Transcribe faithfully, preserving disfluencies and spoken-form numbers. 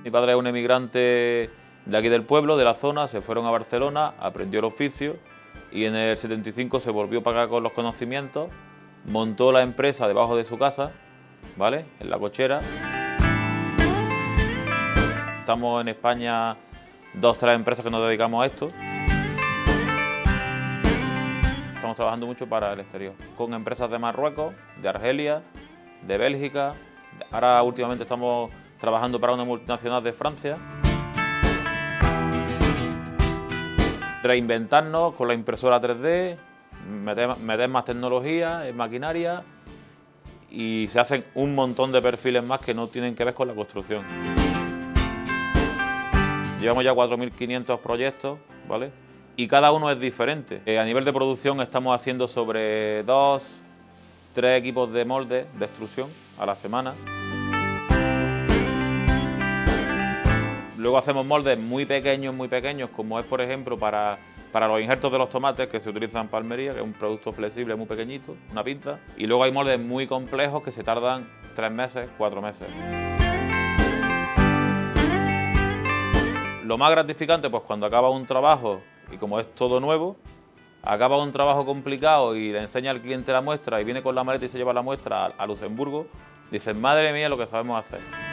Mi padre es un emigrante de aquí del pueblo, de la zona, se fueron a Barcelona, aprendió el oficio y en el setenta y cinco se volvió para acá con los conocimientos, montó la empresa debajo de su casa, ¿vale?, en La Cochera. Estamos en España dos, tres empresas que nos dedicamos a esto. Estamos trabajando mucho para el exterior, con empresas de Marruecos, de Argelia, de Bélgica. Ahora últimamente estamos trabajando para una multinacional de Francia. Reinventarnos con la impresora tres D, meter, meter más tecnología en maquinaria y se hacen un montón de perfiles más que no tienen que ver con la construcción. Llevamos ya cuatro mil quinientos proyectos, ¿vale?, y cada uno es diferente. Eh, a nivel de producción estamos haciendo sobre dos, tres equipos de molde de extrusión a la semana. Luego hacemos moldes muy pequeños, muy pequeños, como es por ejemplo para, para los injertos de los tomates que se utilizan en palmería, que es un producto flexible muy pequeñito, una pinza. Y luego hay moldes muy complejos que se tardan tres meses, cuatro meses. Lo más gratificante, pues cuando acaba un trabajo, y como es todo nuevo, acaba un trabajo complicado y le enseña al cliente la muestra y viene con la maleta y se lleva la muestra a, a Luxemburgo, dicen, madre mía, lo que sabemos hacer.